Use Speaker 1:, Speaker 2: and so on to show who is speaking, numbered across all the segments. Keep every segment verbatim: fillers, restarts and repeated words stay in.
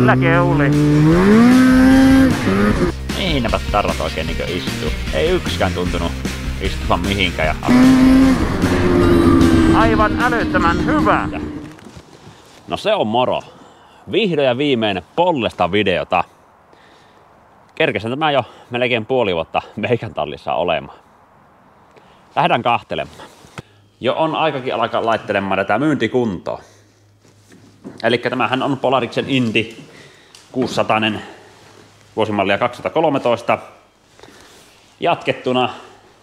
Speaker 1: Kyllä keuli. Mihin nämä tarrat oikein niinkö istuu? Ei yksikään tuntunut istuvan mihinkään ja aivan älyttömän hyvä! No se on moro. Vihdoin ja viimein Pollesta videota. Kerkesin tämä jo melkein puoli vuotta meikän tallissa olemaan. Lähdetään kahtelemaan. Jo on aikakin alkaa laittelemaan tätä myyntikuntoa. Eli tämähän on Polarixen Indy kuusisataa vuosimallia kaksituhattakolmetoista. Jatkettuna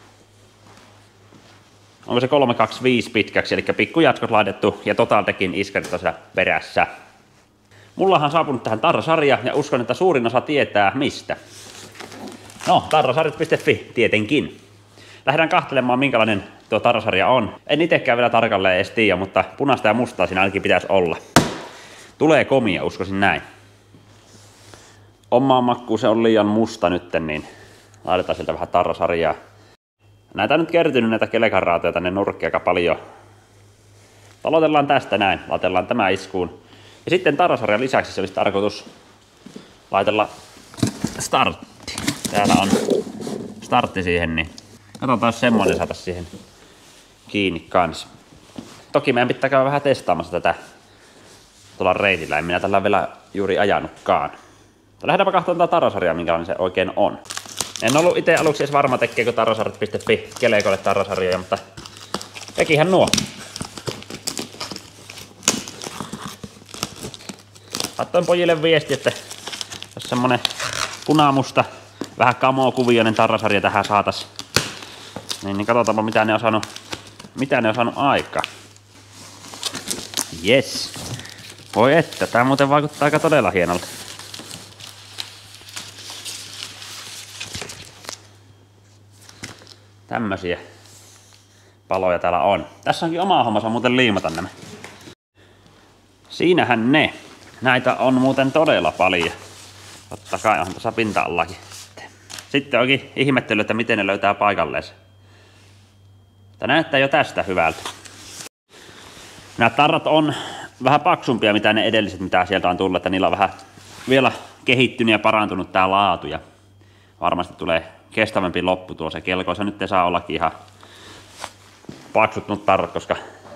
Speaker 1: onko se kolme kaksikymmentäviisi pitkäksi, eli pikkujatkot laitettu ja Totaltechin iskarit on siellä perässä. Mullahan on saapunut tähän tarrasarja ja uskon, että suurin osa tietää mistä. No, tarrasarjat piste fi tietenkin. Lähdetään kahtelemaan, minkälainen tuo tarrasarja on. En itsekään vielä tarkalleen edes tiedä, mutta punaista ja mustaa siinä ainakin pitäisi olla. Tulee komia, uskoisin näin. Omaan makkuun se on liian musta nytten, niin laitetaan sieltä vähän tarrasarjaa. Näitä on nyt kertynyt näitä kelekaraatoja tänne nurkkiin aika paljon. Aloitellaan tästä näin, laitellaan tämä iskuun. Ja sitten tarrasarjan lisäksi se olisi tarkoitus laitella startti. Täällä on startti siihen, niin katsotaan, jos semmoinen saataisiin siihen kiinni kanssa. Toki meidän pitää käydä vähän testaamassa tätä tuolla reitillä. En minä tällä vielä juuri ajanutkaan. Lähdetäänpä katsomaan tätä tarrasarjaa, minkälainen se oikein on. En ollut itse aluksi edes varma, tekeekö tarrasarjat piste fi keleikolle tarrasarjoja, mutta tekihän nuo. Laittoin pojille viesti, että jos semmonen punamusta, vähän kamokuvioinen tarrasarja tähän saatais, niin, niin katsotaanpa mitä ne on saanut, mitä ne on saanut aikaa. Jes. Voi että, tää muuten vaikuttaa aika todella hienolta. Tämmösiä paloja täällä on. Tässä onkin oma hommansa muuten liimata nämä. Siinähän ne. Näitä on muuten todella paljon. Totta kai on tuossa pinta-allakin. Sitten onkin ihmettely, että miten ne löytää paikalleen. Tämä näyttää jo tästä hyvältä. Nämä tarrat on vähän paksumpia mitä ne edelliset, mitä sieltä on tullut, että niillä on vähän vielä kehittynyt ja parantunut tää laatu. Ja varmasti tulee kestävämpi loppu tuo se kelkoissa. Nyt ei saa ollakin ihan paksuttunut tarrat, koska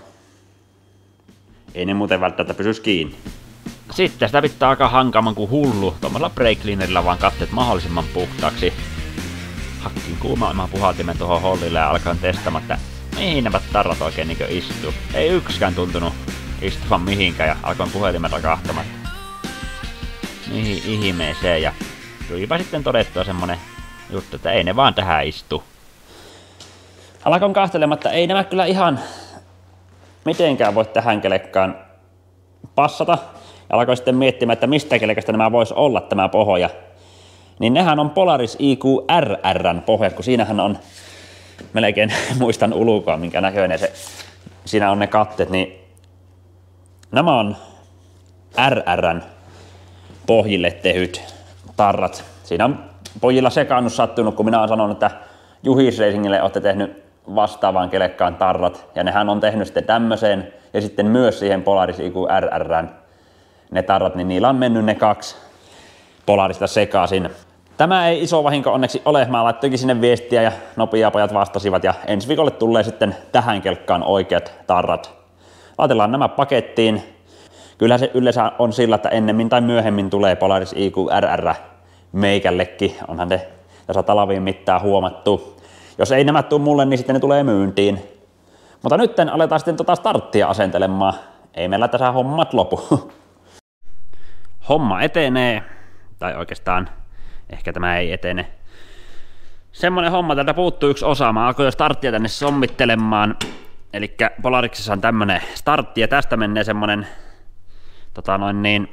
Speaker 1: ei ne muuten välttämättä pysyisi kiinni. Sitten sitä pitää aika hankaman kuin hullu. Tuommoisella brake cleanerilla vaan katteet mahdollisimman puhtaaksi. Hakkin kuumaimman puhaltimen tuohon hollille ja alkaan testaamaan, että mihin nämä tarrat oikein niinkö istuu. Ei yksikään tuntunut istuvan mihinkään ja alkoin puhelimella kahtamaan, mihin ihmeeseen. Ja tulipa sitten todettua semmonen juttu, että ei ne vaan tähän istu. Alkoin kahtelemaan, että ei nämä kyllä ihan mitenkään voi tähän kelekkaan passata. Ja alkoi sitten miettimään, että mistä kelekasta nämä vois olla tämä pohja. Niin nehän on Polaris I Q R R:n pohjat, kun siinähän on, melkein muistan ulkoa minkä näköinen se, siinä on ne katteet, niin nämä on R R:n pohjille tehyt tarrat. Siinä on pojilla sekaannus sattunut, kun minä olen sanonut, että Juhis Racingille olette tehnyt vastaavaan kelekkaan tarrat, ja nehän on tehnyt sitten tämmöiseen, ja sitten myös siihen Polaris I Q R R:n ne tarrat, niin niillä on mennyt ne kaksi Polarista sekaisin. Tämä ei iso vahinko onneksi ole, mä laittoinkin sinne viestiä ja nopeaa pojat vastasivat, ja ensi viikolle tulee sitten tähän kelkkaan oikeat tarrat. Laitellaan nämä pakettiin. Kyllä se yleensä on sillä, että ennemmin tai myöhemmin tulee Polaris I Q R R meikällekin, onhan ne tässä talviin mittaan huomattu. Jos ei nämä tule mulle, niin sitten ne tulee myyntiin. Mutta nyt aletaan sitten tota starttia asentelemaan. Ei meillä tässä hommat lopu. Homma etenee, tai oikeastaan ehkä tämä ei etene. Semmonen homma, täältä puuttuu yksi osa. Mä alkoin jo starttia tänne sommittelemaan. Eli Polariksessa on tämmönen startti ja tästä menee semmonen tota noin niin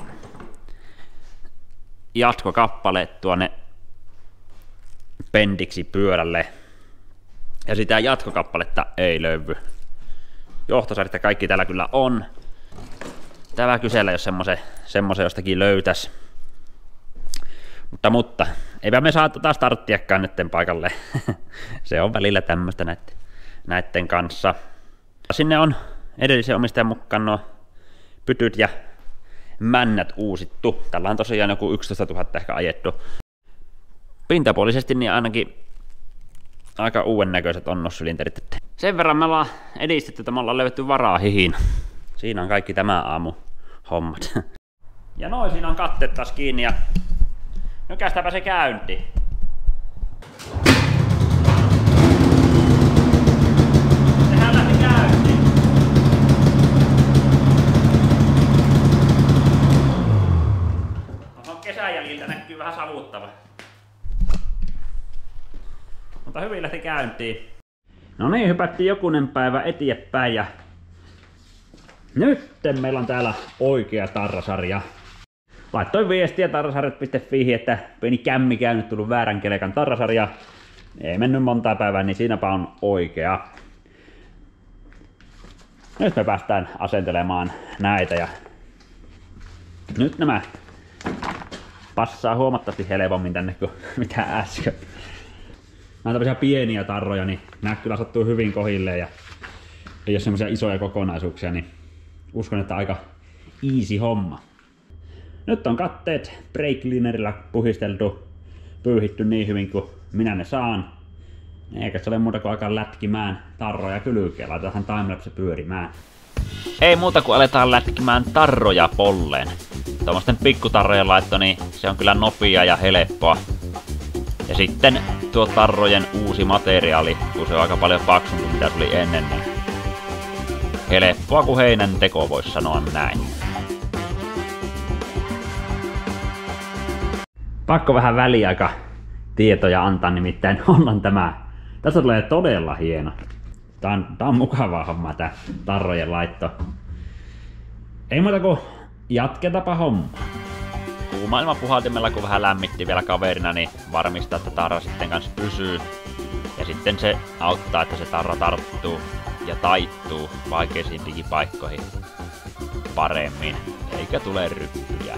Speaker 1: jatkokappale tuonne pendiksi pyörälle. Ja sitä jatkokappaletta ei löydy. Johtosarjat ja kaikki täällä kyllä on. Tämä kysellä, jos semmoisen, semmoisen jostakin löytäisi. Mutta, mutta eipä me saa tota starttiakaan nytten paikalle. Se on välillä tämmöistä näitten, näitten kanssa. Sinne on edellisen omistajan mukaan nuo pytyt ja männät uusittu. Tällä on tosiaan joku yksitoistatuhatta ehkä ajettu. Pintapuolisesti niin ainakin aika uuden näköiset on noissa sylinterit. Sen verran me ollaan edistetty, että me ollaan löydetty varaa hihin. Siinä on kaikki tämä aamu hommat. Ja noin, siinä on katteet taas kiinni ja nykästäpä se käyntiin. Sehän lähti käyntiin. On kesän jäljiltä näkyy vähän savuttava. Mutta hyvin lähti käyntiin. No niin, hypättiin jokunen päivä eteenpäin ja nyt meillä on täällä oikea tarrasarja. Laittoin viestiä tarrasarjat piste fi, että pieni kämmi käynyt tullut väärän kelekan tarrasarja. Ei mennyt montaa päivää, niin siinäpä on oikea. Nyt me päästään asentelemaan näitä ja nyt nämä passaa huomattavasti helpommin tänne kuin mitä äsken. Nämä tämmöisiä pieniä tarroja, niin nämä kyllä sattuu hyvin kohilleen ja ei ole semmoisia isoja kokonaisuuksia, niin uskon, että aika easy homma. Nyt on katteet brake cleanerilla puhisteltu, pyyhitty niin hyvin kuin minä ne saan. Eikä se ole muuta kuin alkaa lätkimään tarroja kylkeen. Laitetaan timelapse pyörimään. Ei muuta kuin aletaan lätkimään tarroja polleen. Tuommoisten pikkutarrojen laitto, niin se on kyllä nopea ja helppoa. Ja sitten tuo tarrojen uusi materiaali, kun se on aika paljon paksumpi mitä tuli ennen, niin helppoa kuin heinän teko voisi sanoa näin. Pakko vähän väliaika tietoja antaa, nimittäin onnan tämä. Tässä tulee todella hieno. Tää on, tää on mukavaa hommaa tää tarrojen laitto. Ei muuta kuin jatketapa homma. Kuumailma puhaltimella kun vähän lämmitti vielä kaverina, niin varmistaa, että tarra sitten kanssa pysyy. Ja sitten se auttaa, että se tarra tarttuu ja taittuu vaikeisiin digipaikkoihin paremmin, eikä tule ryppyjä.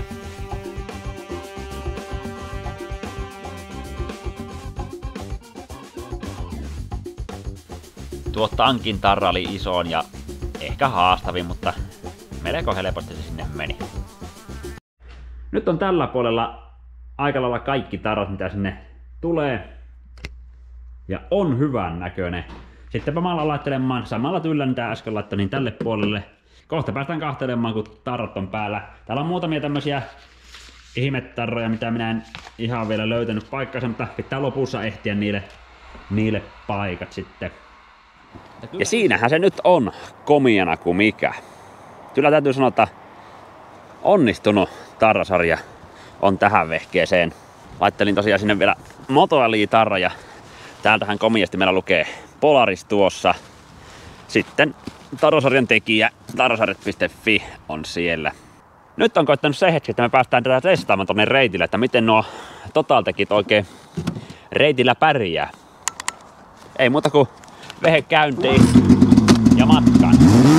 Speaker 1: Tuo tankin tarra oli isoon ja ehkä haastavin, mutta melko helposti se sinne meni. Nyt on tällä puolella aika lailla kaikki tarrat, mitä sinne tulee. Ja on hyvän näköinen. Sittenpä mä alan laittelemaan samalla tyylillä, mitä äsken laittoin, niin tälle puolelle. Kohta päästään kahtelemaan, kun tarrat on päällä. Täällä on muutamia tämmösiä ihmetarroja, mitä minä en ihan vielä löytänyt paikkansa, mutta pitää lopussa ehtiä niille, niille paikat sitten. Ja siinähän se nyt on komiana kuin mikä. Kyllä täytyy sanoa, että onnistunut tarrasarja on tähän vehkeeseen. Laittelin tosiaan sinne vielä Motoali-tarra ja täältähän komiasti meillä lukee Polaris tuossa. Sitten tarrasarjan tekijä tarrasarjat piste fi on siellä. Nyt on koittanut se hetki, että me päästään tätä testaamaan tonne reitille, että miten nuo Totaltekit oikein reitillä pärjää. Ei muuta kuin vehe käyntiin ja matkaan.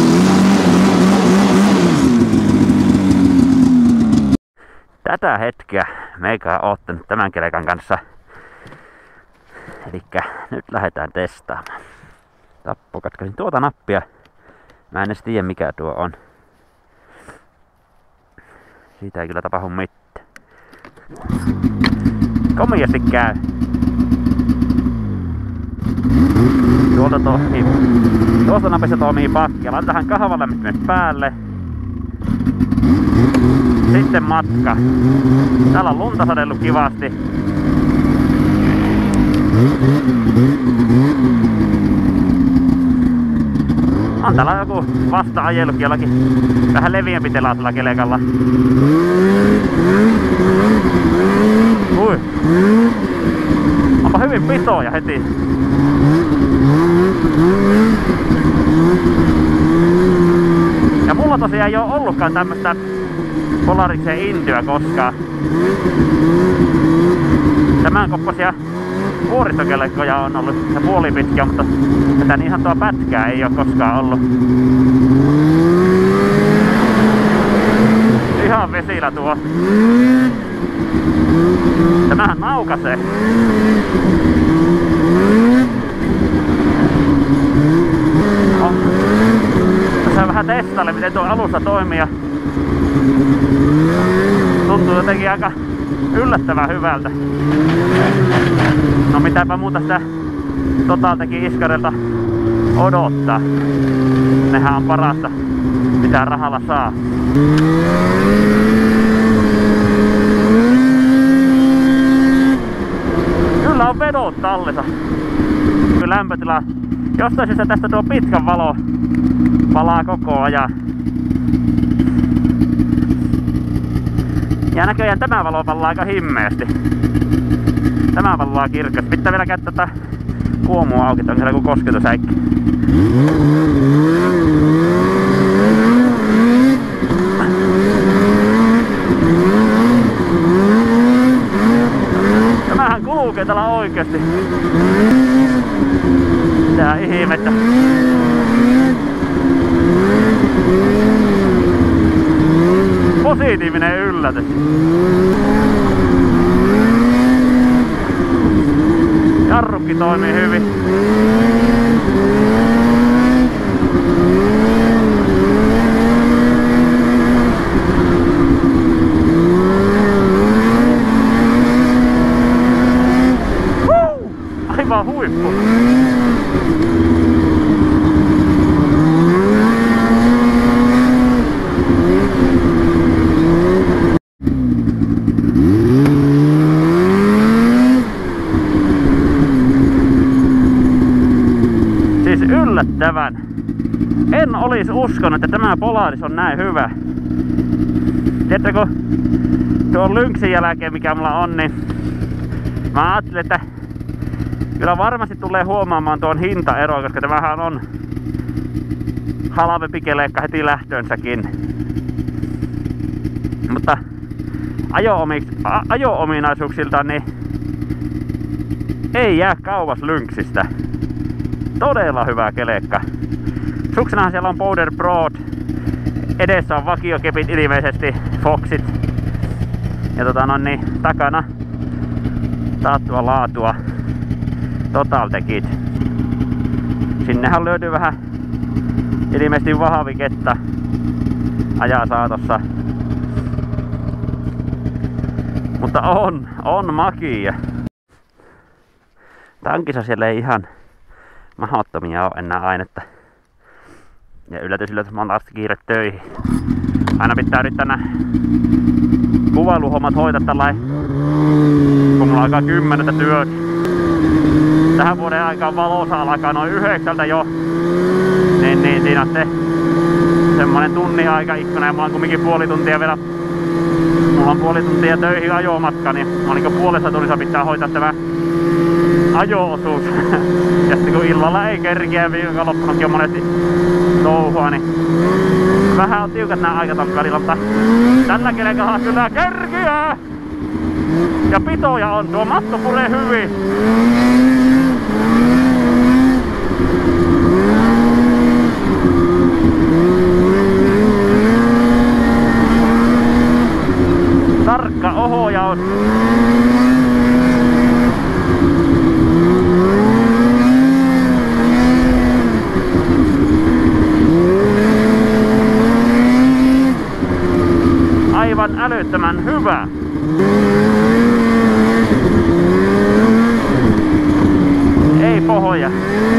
Speaker 1: Tätä hetkeä meikä on oottanut tämän kelekan kanssa. Elikkä nyt lähdetään testaamaan. Tappo, katkasin tuota nappia. Mä en edes tiedä mikä tuo on. Siitä ei kyllä tapahdu mitään. Komiasti käy. Tuolta toimii. Tuosta napista toimii pakki. Laitetaan kahvalämmittimet päälle. Sitten matka. Täällä on lunta sadellut kivasti. On täällä joku vasta-ajellukin jollakin vähän leviämpi telaisella kelekalla. Ui. Onpa hyvin pitoja heti. Ja mulla tosiaan ei oo ollutkaan tämmöstä Polariksen Indyä koskaan. Tämän koppasia vuoristokelekkoja on ollut ja puolipitkiä, mutta tätä niin ihan tuo pätkää ei oo koskaan ollut. Ihan vesillä tuo. Tämähän naukasee. On. Tässä vähän testaille, miten tuo alussa toimii. Tuntuu jotenkin aika yllättävän hyvältä. No mitäpä muuta sitä Totaltecin iskarilta odottaa. Nehän on parasta, mitä rahalla saa. Kyllä on vedot tallessa. Kyllä lämpötila. Jostain syystä tästä tuo pitkän valo palaa koko ajan. Ja näköjään tämä valo palaa aika himmeästi. Tämä palaa kirkas. Pitää vielä käyttää tätä kuomua auki, onko siellä joku kosketusäikki. Tämähän kulkee täällä oikeesti. Tää ihmettä. Positiivinen yllätys. Jarrukki toimii hyvin. Woo! Aivan huippu. Yllättävän. En olisi uskonut, että tämä Polaris on näin hyvä. Tiedätkö, tuon Lynxin jälkeen mikä mulla on, niin mä ajattelin, että kyllä varmasti tulee huomaamaan tuon hintaero, koska tämähän on halvempi kelekka heti lähtöönsäkin. Mutta ajo-ominaisuuksilta niin ei jää kauas Lynxistä. Todella hyvä kelekka. Suksenahan siellä on Powder Broad. Edessä on vakiokepit ilmeisesti, Foxit. Ja tota no niin, takana taattua laatua Totaltecit. Sinnehän löytyy vähän ilmeisesti vahaviketta ajaa saatossa. Mutta on, on makia. Tankissa siellä ei ihan mahdottomia on enää ainetta. Ja yllätys yllätys, mä oon taas kiire töihin. Aina pitää yrittää nää kuvailuhommat hoitaa tällainen, kun mulla alkaa kymmeneltä työt. Tähän vuoden aikaan valossa alkaa noin yhdeksältä jo. Niin, niin siinä on se semmonen tunnin aika ikkuna ja mulla on kumminkin puoli tuntia vielä. Mulla on puoli tuntia töihin ajomatka, niin mä niin puolessa tunnissa pitää hoitaa tämä ajo-osuus. Ja sitten kun illalla ei kerkeä, viikonloppunakin on monesti touhua, niin vähän on tiukat nää aikataulut välillä, mutta tällä kelekalla kyllä kerkeää! Ja pitoja on, tuo matto puree hyvin. Tarkka ohjaus. Aivan älyttömän hyvä. Ei pohoja.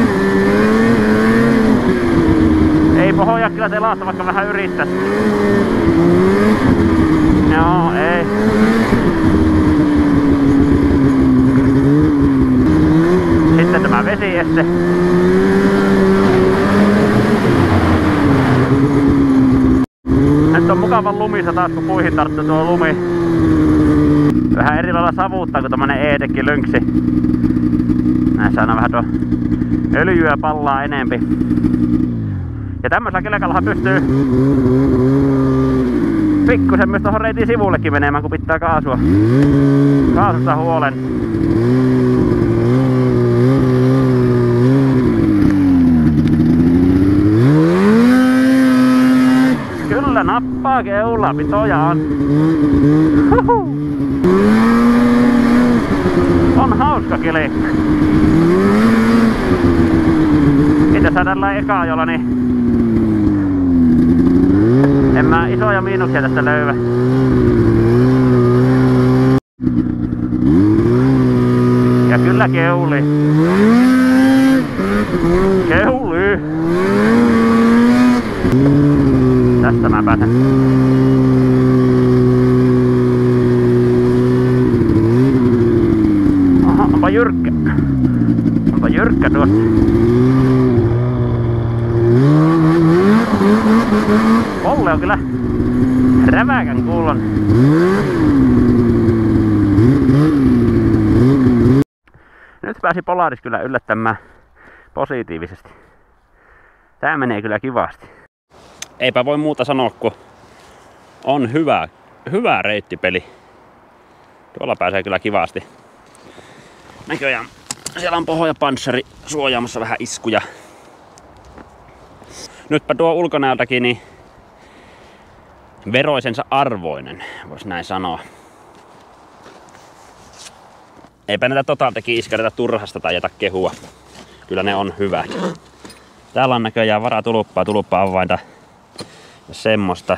Speaker 1: Ei pohoja kyllä telasta, vaikka vähän yrittäis. Joo, ei. Sitten tämä vesieste. Nyt on mukavan lumissa taas, kun puihin tarttuu tuo lumi. Vähän eri lailla savuuttaa kuin tommonen E-dekki Lynxi. Näissä on vähän tuo öljyä pallaa enempi. Ja tämmöisellä kelekallahan pystyy pikkusen myös tuohon reitin sivullekin menemään, kun pitää kaasua. Kaasusta huolen. Kyllä nappaa keula, pitoja on. Huhu. On hauska kelekka. Itse tällä eka ajolla, niin en mä isoja miinuksia tästä löydän. Ja kyllä keuli. Keuli. Tästä mä pääsen. Aha, onpa jyrkkä. Onpa jyrkkä tuossa. Olle on kyllä räväkän kuulon. Nyt pääsi Polaris kyllä yllättämään positiivisesti. Tää menee kyllä kivasti. Eipä voi muuta sanoa, kun on hyvä, hyvä reittipeli. Tuolla pääsee kyllä kivasti. Näköjään siellä on Poho ja Panssari suojaamassa vähän iskuja. Nytpä tuo ulkonäöltäkin niin veroisensa arvoinen, vois näin sanoa. Eipä näitä Totaltecin iskareita turhasta tai jätä kehua. Kyllä ne on hyvät. Täällä on näköjään varaa tuluppaa, tuluppa-avainta ja semmoista.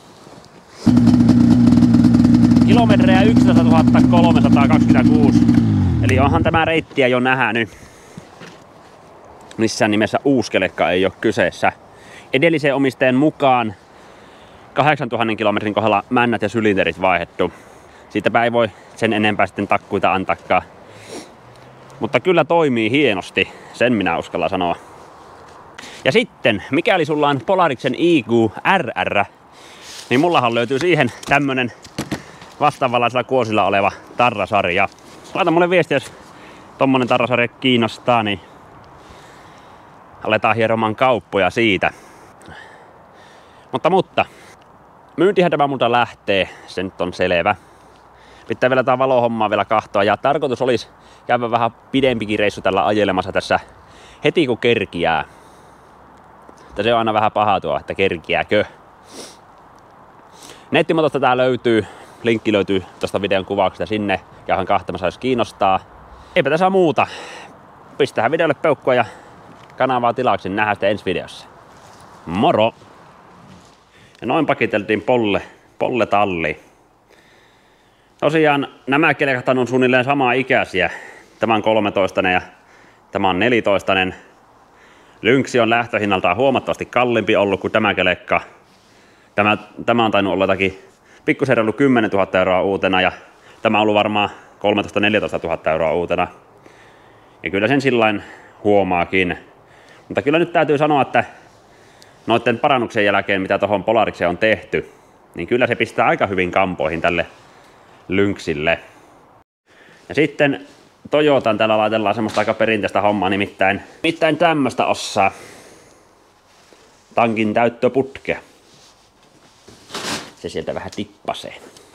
Speaker 1: Kilometrejä yksitoistatuhatta kolmesataakaksikymmentäkuusi. Eli onhan tämä reittiä jo nähnyt. Missään nimessä uusi kelekka ei ole kyseessä. Edellisen omistajan mukaan kahdeksantuhatta kilometrin kohdalla männät ja sylinterit vaihdettu. Siitäpä ei voi sen enempää sitten takkuita antaakaan. Mutta kyllä toimii hienosti, sen minä uskallan sanoa. Ja sitten, mikäli sulla on Polariksen I Q R R, niin mullahan löytyy siihen tämmönen vastaavanlaisella kuosilla oleva tarrasarja. Laita mulle viesti, jos tommonen tarrasarja kiinnostaa, niin aletaan hieromaan kauppoja siitä. Mutta, mutta myyntihän tämä multa lähtee, se nyt on selvä. Pitää vielä tää valohommaa vielä kahtoa ja tarkoitus olisi käydä vähän pidempikin reissu tällä ajelemassa tässä heti kun kerkiää. Mutta se on aina vähän paha tuo, että kerkiääkö. Nettimotosta tää löytyy, linkki löytyy tosta videon kuvauksesta sinne. Käyhän kahtamassa jos kiinnostaa. Eipä tässä muuta. Pistähän videolle peukkua ja kanavaa tilaksi, niin nähdään sitten ensi videossa. Moro! Ja noin pakiteltiin Polle, Polle talli. Tosiaan nämä kelekat on suunnilleen samaa ikäisiä. Tämä on kolmetoista ja tämä on neljätoista. Lynxi on lähtöhinnaltaan huomattavasti kalliimpi ollut kuin tämä kelekka. Tämä, tämä on tainnut olla jotakin pikkusen reilu kymmenentuhatta euroa uutena ja tämä on ollut varmaan kolmetoista neljätoista tuhatta euroa uutena. Ja kyllä sen sillain huomaakin. Mutta kyllä nyt täytyy sanoa, että noiden parannuksen jälkeen, mitä tuohon Polarikseen on tehty, niin kyllä se pistää aika hyvin kampoihin tälle Lynxille. Ja sitten Toyotan täällä laitellaan semmoista aika perinteistä hommaa, nimittäin, nimittäin tämmöstä osaa. Tankin täyttöputkea. Se sieltä vähän tippasee.